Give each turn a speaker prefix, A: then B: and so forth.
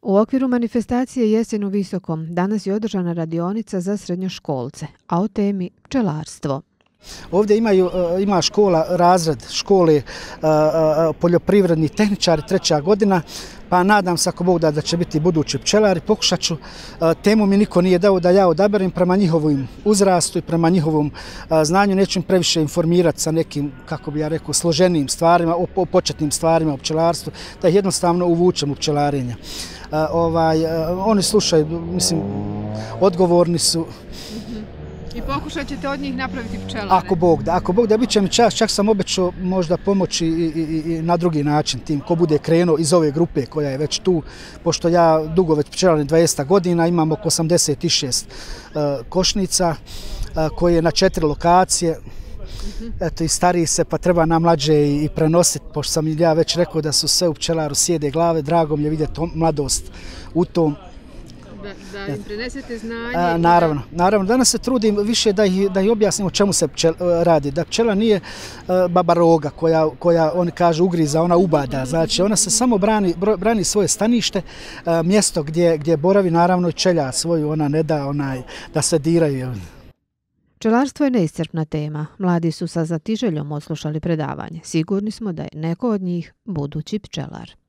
A: U okviru manifestacije Jesen u Visokom danas je održana radionica za srednjoškolce, a o temi pčelarstvo.
B: Ovdje ima škola, razred škole poljoprivredni tehničari, 3. godina, pa nadam se ako Bog da će biti budući pčelari. Pokušat ću, temu mi niko nije dao da ja odaberem prema njihovom uzrastu i prema njihovom znanju. Neću im previše informirati sa nekim, kako bi ja rekao, složenijim stvarima, o početnim stvarima u pčelarstvu, da ih jednostavno uvučem u pčelarenje. Oni slušaju, mislim, odgovorni su.
A: I pokušat ćete od njih napraviti pčelare?
B: Ako Bog da, bit će mi čast, čak sam obećao možda pomoći i na drugi način tim ko bude krenuo iz ove grupe koja je već tu, pošto ja dugo već pčelarim 20 godina, imam oko 86 košnica koje je na 4 lokacije. Eto, i stariji se, pa treba na mlađe i prenositi, pošto sam ja već rekao da su sve u pčelaru sjede glave, drago mi je vidjeti mladost u tom.
A: Da im prenesete znanje?
B: Naravno. Danas se trudim više da ih objasnim o čemu se radi. Da pčela nije baba roga koja oni kažu ugriza, ona ubada. Znači ona se samo brani svoje stanište, mjesto gdje boravi, naravno i čelja svoju, ona ne da da se diraju.
A: Pčelarstvo je neiscrpna tema. Mladi su sa zatiželjom odslušali predavanje. Sigurni smo da je neko od njih budući pčelar.